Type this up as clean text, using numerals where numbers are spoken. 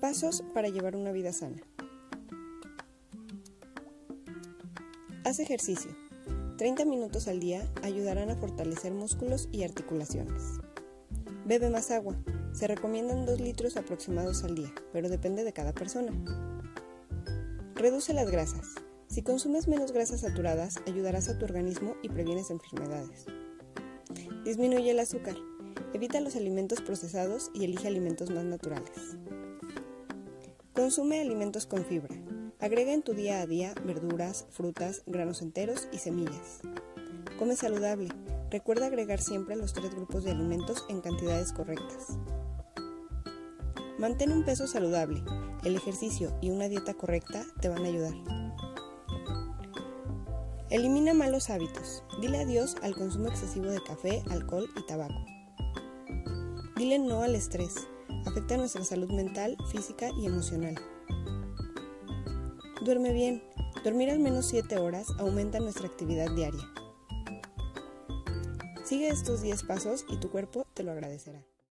Pasos para llevar una vida sana. Haz ejercicio. 30 minutos al día ayudarán a fortalecer músculos y articulaciones. Bebe más agua. Se recomiendan 2 litros aproximados al día, pero depende de cada persona. Reduce las grasas. Si consumes menos grasas saturadas, ayudarás a tu organismo y previenes enfermedades. Disminuye el azúcar. Evita los alimentos procesados y elige alimentos más naturales. Consume alimentos con fibra. Agrega en tu día a día verduras, frutas, granos enteros y semillas. Come saludable. Recuerda agregar siempre los 3 grupos de alimentos en cantidades correctas. Mantén un peso saludable. El ejercicio y una dieta correcta te van a ayudar. Elimina malos hábitos. Dile adiós al consumo excesivo de café, alcohol y tabaco. Dile no al estrés. Afecta nuestra salud mental, física y emocional. Duerme bien. Dormir al menos 7 horas aumenta nuestra actividad diaria. Sigue estos 10 pasos y tu cuerpo te lo agradecerá.